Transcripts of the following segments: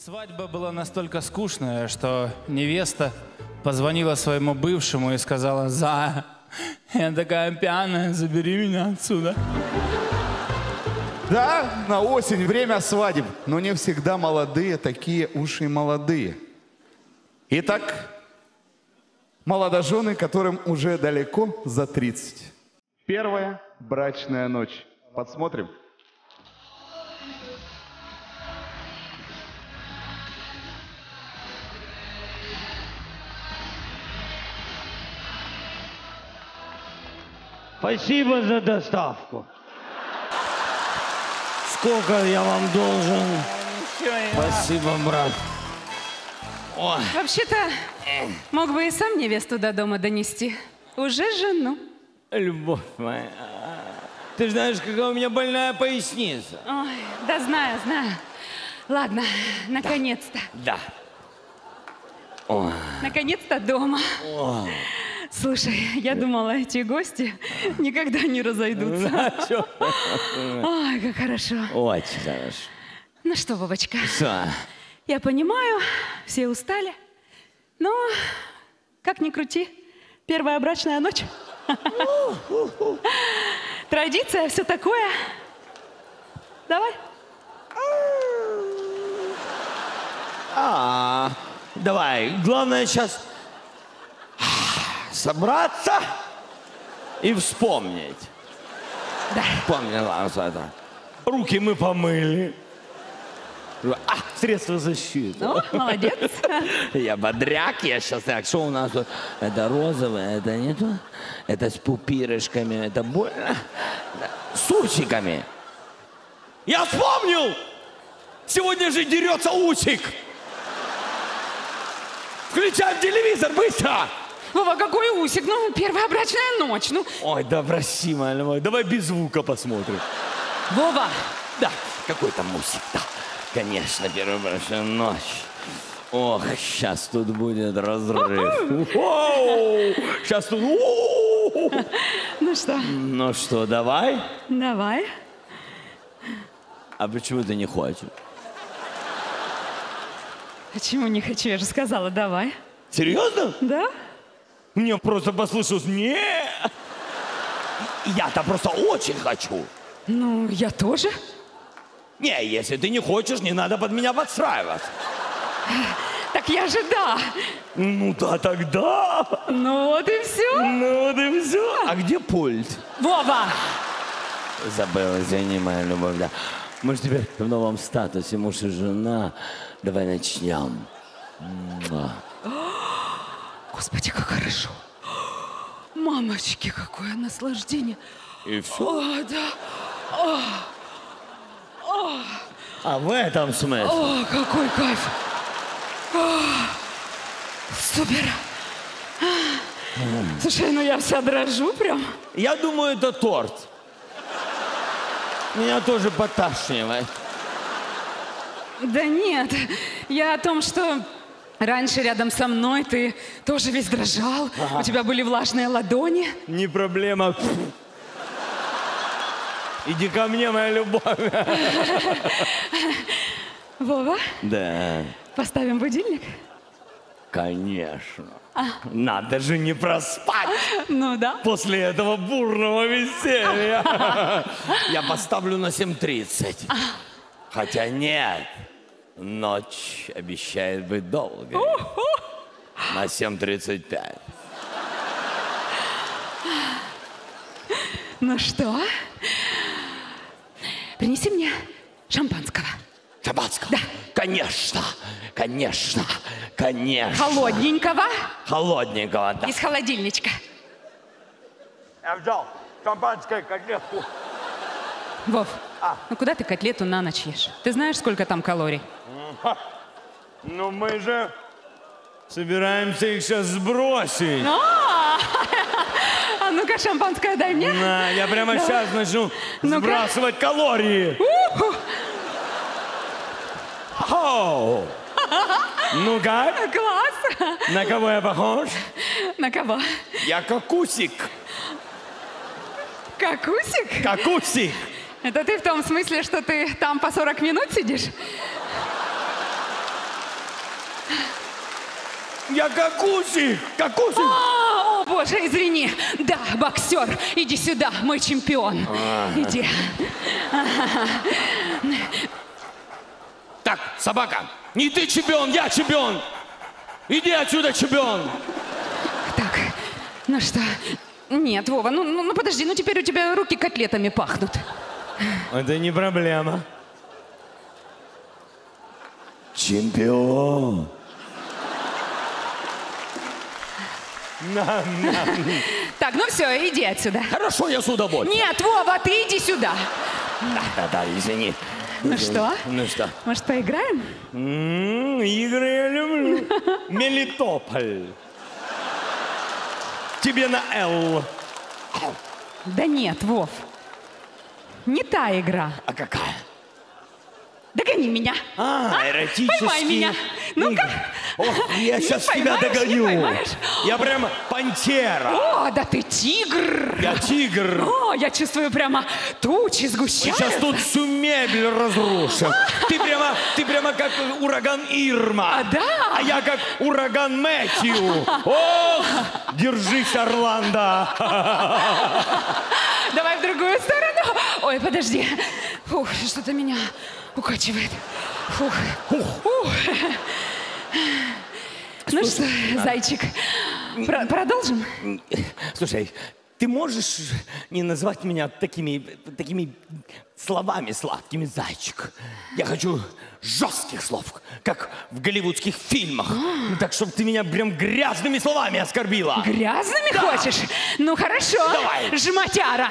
Свадьба была настолько скучная, что невеста позвонила своему бывшему и сказала: «Зая, я такая пьяная, забери меня отсюда». Да, на осень время свадеб, но не всегда молодые такие уж и молодые. Итак, молодожены, которым уже далеко за 30. Первая брачная ночь. Подсмотрим. Спасибо за доставку. Сколько я вам должен? Спасибо, брат. Ой. Вообще-то, мог бы и сам невесту до дома донести. Уже жену. Любовь моя, ты знаешь, какая у меня больная поясница. Ой, да знаю, знаю. Ладно, наконец-то. Да. Ой. Наконец-то дома. Ой. Слушай, я думала, эти гости никогда не разойдутся. Ой, как хорошо. Очень хорошо. Ну что, Вовочка, Что? я понимаю, все устали. Но, как ни крути, первая брачная ночь. Традиция, все такое. Давай. Давай, главное сейчас собраться и вспомнить. Да. Помнила это. Руки мы помыли. Средства защиты. Ну, молодец. Я бодряк, я сейчас так. Что у нас тут? Это розовое, это не то. Это с пупирышками, это больно. С усиками. Я вспомнил! Сегодня же дерется усик. Включаем телевизор, быстро! Вова, какой усик? Ну, первая брачная ночь. Ну. Ой, да прости, моя любовь. Давай без звука посмотрим. Вова! Да, какой там усик, да. Конечно, первая брачная ночь. Ох, сейчас тут будет разрыв. Сейчас тут... Ну что? Ну что, давай? Давай. А почему ты не хочешь? Почему не хочу? Я же сказала, давай. Серьезно? Да? Мне просто послышалось, не. Я-то просто очень хочу. Ну, я тоже. Не, если ты не хочешь, не надо под меня подстраиваться. Так я же да. Ну да, тогда. Ну вот и все. Ну вот и все. А где пульт? Вова! Забыл, извини, моя любовь, да. Мы же теперь в новом статусе муж и жена. Давай начнем. Господи, как хорошо. Мамочки, какое наслаждение. И все? О, да. А в этом смысле? О, какой кайф. О, супер. Слушай, ну я вся дрожу прям. Я думаю, это торт. Меня тоже поташнивает. Да нет, я о том, что раньше рядом со мной ты тоже весь дрожал. У тебя были влажные ладони. Не проблема. Иди ко мне, моя любовь. Вова, Да, поставим будильник? конечно. Надо же не проспать Ну да. после этого бурного веселья. Я поставлю на 7:30. Хотя нет, ночь обещает быть долгой. На 7:35. Ну что? Принеси мне шампанского. Шампанского? Да. Конечно, конечно, конечно. Холодненького. Холодненького, да. Из холодильничка. Я взял шампанское, котлетку. Вов, ну куда ты котлету на ночь ешь? Ты знаешь, сколько там калорий? Ну мы же собираемся их сейчас сбросить. А ну-ка, шампанское дай мне. На, я прямо Давай. сейчас начну Ну-ка. сбрасывать калории. Оу. Ну как? Класс. На кого я похож? На кого? Я какусик. Какусик? Какусик. Это ты в том смысле, что ты там по 40 минут сидишь? Я как Усик, как Усик. О, боже, извини. Да, боксер, иди сюда, мой чемпион. Иди. Так, собака, не ты чемпион, я чемпион. Иди отсюда, чемпион. Так, ну что? Нет, Вова, ну подожди, ну теперь у тебя руки котлетами пахнут. Это не проблема. Чемпион. Так, ну все, иди отсюда. Хорошо, я с удовольствием. Нет, Вова, ты иди сюда. Да, извини. Ну что? Ну что? Может, поиграем? Игры я люблю. Мелитополь. Тебе на «Л». Да нет, Вов. Не та игра. А какая? Догони меня. Эротические. Поймай меня. Ну-ка. игры. Ох, я сейчас тебя поймаешь, не догоню. поймаешь? Я прямо пантера. О, да ты тигр. Я тигр. О, я чувствую прямо тучи Мы сгущаются. сейчас тут всю мебель разрушим. Ты прямо как ураган Ирма. А, да? А я как ураган Мэтью. Ох, держись, Орландо. Давай в другую сторону. Ой, подожди. Фух, что-то меня укачивает. Фух. Фух. Ну что, зайчик, продолжим? Слушай, ты можешь не назвать меня такими словами сладкими, зайчик? Я хочу жестких слов, как в голливудских фильмах. Так, чтобы ты меня прям грязными словами оскорбила. Грязными хочешь? Ну хорошо. Давай. Жматяра.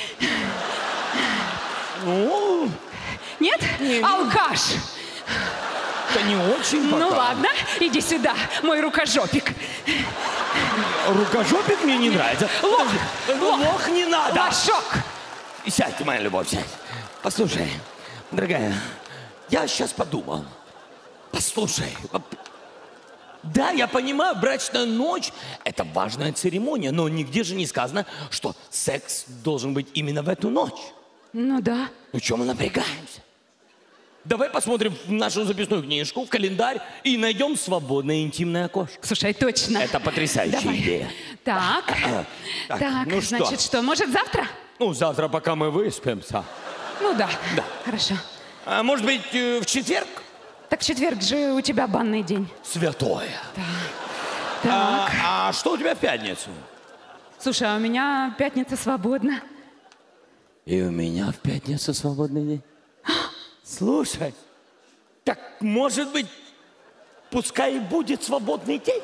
Ну, Нет? Алкаш. это не очень пока. Ну ладно, иди сюда, мой рукожопик. Рукожопик мне не нравится. Лох. Лох не надо. Лошок. Сядь, моя любовь, сядь. Послушай, дорогая, я сейчас подумал. Послушай. Да, я понимаю, брачная ночь – это важная церемония, но нигде же не сказано, что секс должен быть именно в эту ночь. Ну да. Ну, что мы напрягаемся? Давай посмотрим в нашу записную книжку, в календарь и найдем свободное интимное окошко. Слушай, точно. Это потрясающая Давай. идея. Так, так, ну что? значит, что, может завтра? Ну, завтра, пока мы выспимся. Ну да. Да. Хорошо. А может быть, в четверг? Так в четверг же у тебя банный день. Святое. Так. А что у тебя в пятницу? Слушай, а у меня пятница свободна. И у меня в пятницу свободный день. Слушай, так может быть, пускай и будет свободный день?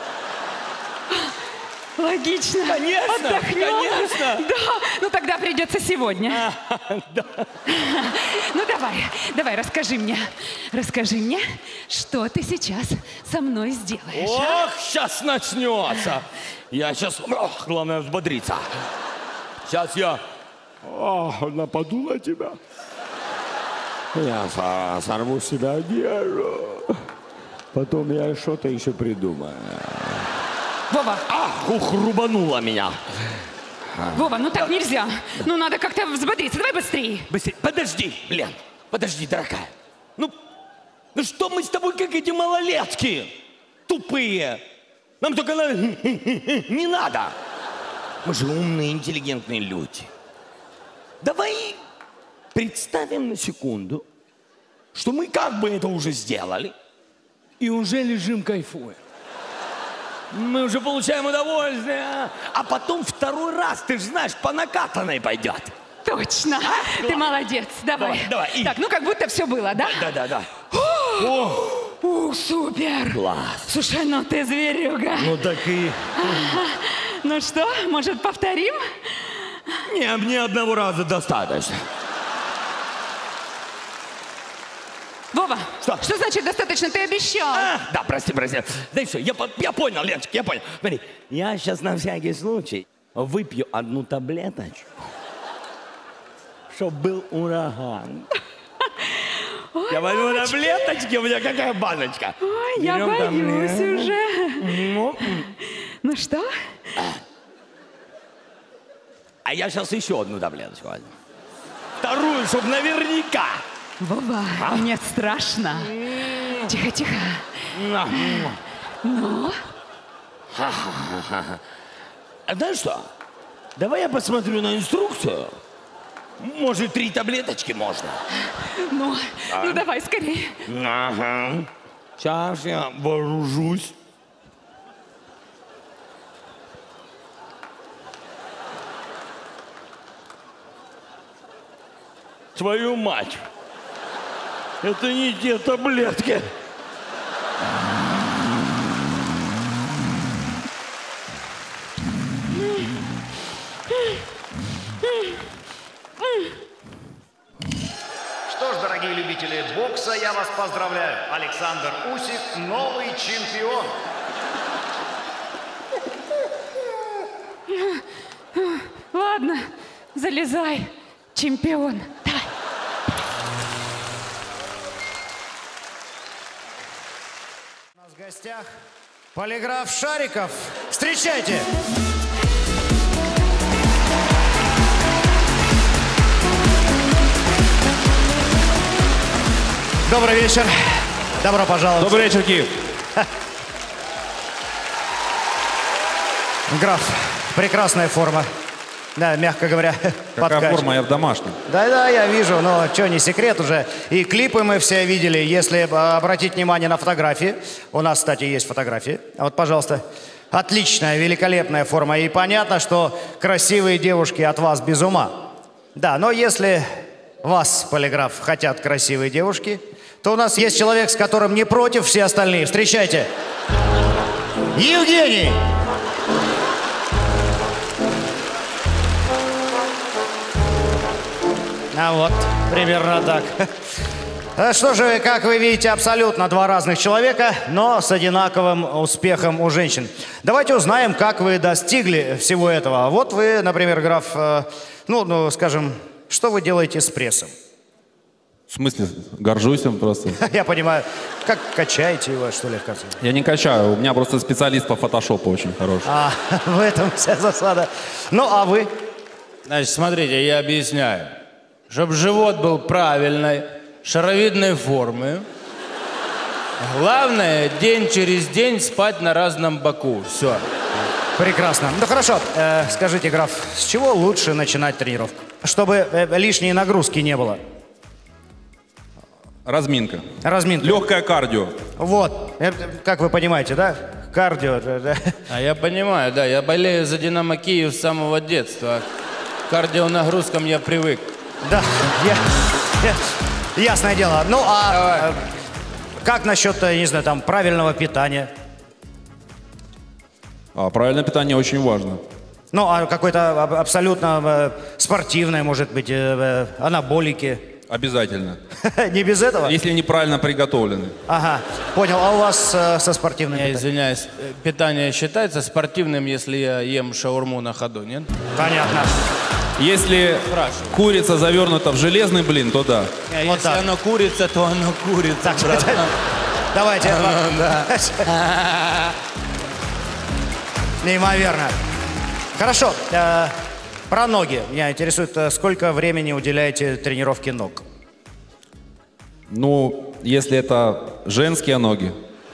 Логично. Конечно, Отдохнем. конечно. Да, ну тогда придется сегодня. Ну давай, расскажи мне, что ты сейчас со мной сделаешь. Ох, сейчас начнется. Я сейчас, главное взбодриться. Сейчас я нападу на тебя. Я сорву с себя одежду. Потом я что-то еще придумаю. Вова, Рубанула меня. Вова, ну так нельзя. Ну надо как-то взбодриться, давай быстрее. Быстрее. Подожди, Лен. Подожди, дорогая. Ну что мы с тобой как эти малолетки? Тупые. Нам только не надо. Мы же умные, интеллигентные люди. Давай представим на секунду, что мы как бы это уже сделали и уже лежим, кайфуем. Мы уже получаем удовольствие. А потом второй раз, ты же знаешь, по накатанной пойдет. Точно. Ты молодец. Давай. Давай. Так, ну как будто все было, да? Да. Супер. Класс. Слушай, ну ты зверюга. Ну так и... Ну что, может, повторим? Не, мне одного раза достаточно. Вова, Что? значит достаточно? Ты обещал. Да, прости. Да и все, я понял, Леночка, я понял. Смотри, я сейчас на всякий случай выпью одну таблеточку, чтобы был ураган. Я возьму таблеточки, у меня какая баночка. Ой, я Берем боюсь таблетку. уже. Ну что? А я сейчас еще одну таблеточку возьму. Вторую, чтобы наверняка. Вова, мне страшно. Тихо. Ну? А знаешь что? Давай я посмотрю на инструкцию. Может, 3 таблеточки можно? Ну, давай скорее. Ага. Сейчас я вооружусь. Твою мать! Это не те таблетки. Что ж, дорогие любители бокса, я вас поздравляю. Александр Усик – новый чемпион. Ладно, залезай, чемпион. Давай. У нас в гостях полиграф Шариков. Встречайте! Добрый вечер. Добро пожаловать. Добрый вечер, Киев. Граф, прекрасная форма. Да, мягко говоря, Какая подкач. форма? Я в домашнем. Да-да, я вижу, но что, не секрет уже. И клипы мы все видели. Если обратить внимание на фотографии. У нас, кстати, есть фотографии. Вот, пожалуйста. Отличная, великолепная форма. И понятно, что красивые девушки от вас без ума. Да, но если вас, полиграф, хотят красивые девушки, то у нас есть человек, с которым не против все остальные. Встречайте. Евгений! А вот, примерно так. Что же, как вы видите, абсолютно два разных человека, но с одинаковым успехом у женщин. Давайте узнаем, как вы достигли всего этого. Вот вы, например, граф, скажем, что вы делаете с прессом? В смысле? Горжусь им просто. Я понимаю, как качаете его, что ли, в конце? Я не качаю, у меня просто специалист по фотошопу очень хороший. А, в этом вся засада. Ну, а вы? Значит, смотрите, я объясняю. Чтобы живот был правильной, шаровидной формы. Главное, день через день спать на разном боку. Все. Прекрасно. Ну, хорошо. Скажите, граф, с чего лучше начинать тренировку? Чтобы лишней нагрузки не было. Разминка. Разминка. Легкое кардио. Вот. Как вы понимаете, да? Кардио. Да. А я понимаю, да, я болею за «Динамо» Киев с самого детства. К кардионагрузкам я привык. Да, ясное дело. Ну, а как насчет, не знаю, там, правильного питания? Правильное питание очень важно. Ну, а какое-то абсолютно спортивное, может быть, анаболики? Обязательно. Не без этого? Если неправильно приготовлены. Ага, понял. А у вас со спортивным Я питанием? извиняюсь, питание считается спортивным, если я ем шаурму на ходу, нет? Понятно. Если Спрашиваю. курица завернута в железный блин, то да. А Вот если так. оно курица, то оно курица, Так, братан. давайте. Неимоверно. Хорошо. Про ноги. Меня интересует, сколько времени уделяете тренировке ног? Ну, если это женские ноги,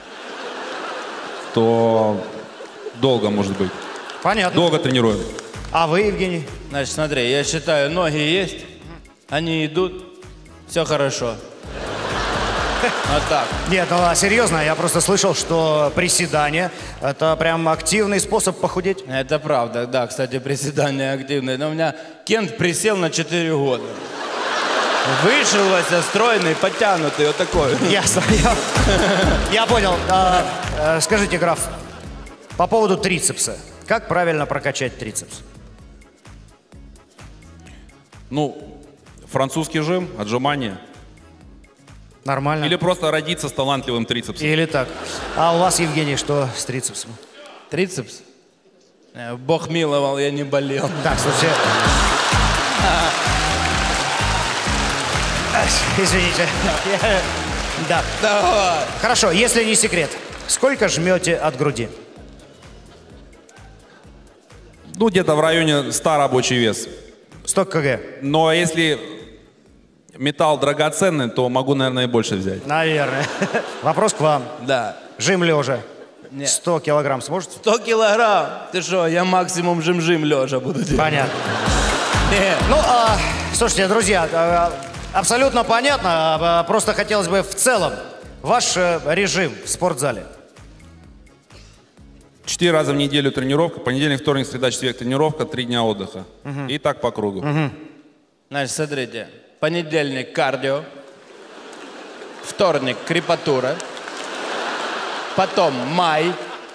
то долго может быть. Понятно. Долго тренируем. А вы, Евгений? Значит, смотри, я считаю, ноги есть, они идут, все хорошо. Вот так. Нет, ну а серьезно, я просто слышал, что приседание – это прям активный способ похудеть. Это правда, да, кстати, приседания активные. Но у меня Кент присел на 4 года. Вышел, Вася, стройный, подтянутый, вот такой. Ясно. Я понял. Скажите, граф, по поводу трицепса. Как правильно прокачать трицепс? Ну, французский жим, отжимания. Нормально? Или просто родиться с талантливым трицепсом. Или так. А у вас, Евгений, что с трицепсом? Трицепс? Бог миловал, я не болел. Так, слушайте. Извините. Да. Давай. Хорошо, если не секрет, сколько жмете от груди? Ну, где-то в районе 100 рабочий вес. 100 кг. Но если металл драгоценный, то могу, наверное, и больше взять. Наверное. Вопрос к вам. Да. Жим лежа. Нет. 100 килограмм сможете? 100 килограмм? Ты что, я максимум жим-жим лежа буду делать. Понятно. Нет. Ну, слушайте, друзья, абсолютно понятно. Просто хотелось бы в целом ваш режим в спортзале. 4 раза в неделю тренировка. Понедельник, вторник, среда, четверг тренировка. 3 дня отдыха. И так по кругу. Значит, смотрите. Понедельник кардио. Вторник крепатура. Потом май.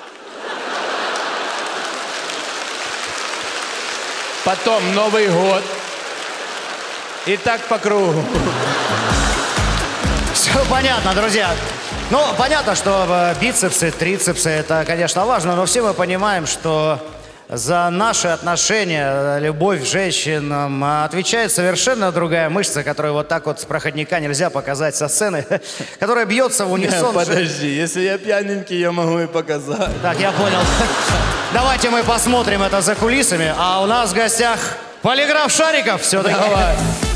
Потом Новый год. И так по кругу. Все понятно, друзья. Ну, понятно, что бицепсы, трицепсы, это, конечно, важно, но все мы понимаем, что за наши отношения, любовь к женщинам отвечает совершенно другая мышца, которую вот так вот с проходника нельзя показать со сцены, которая бьется в унисон. Подожди, если я пьяненький, я могу и показать. Так, я понял. Давайте мы посмотрим это за кулисами, а у нас в гостях полиграф Шариков все-таки. Давай.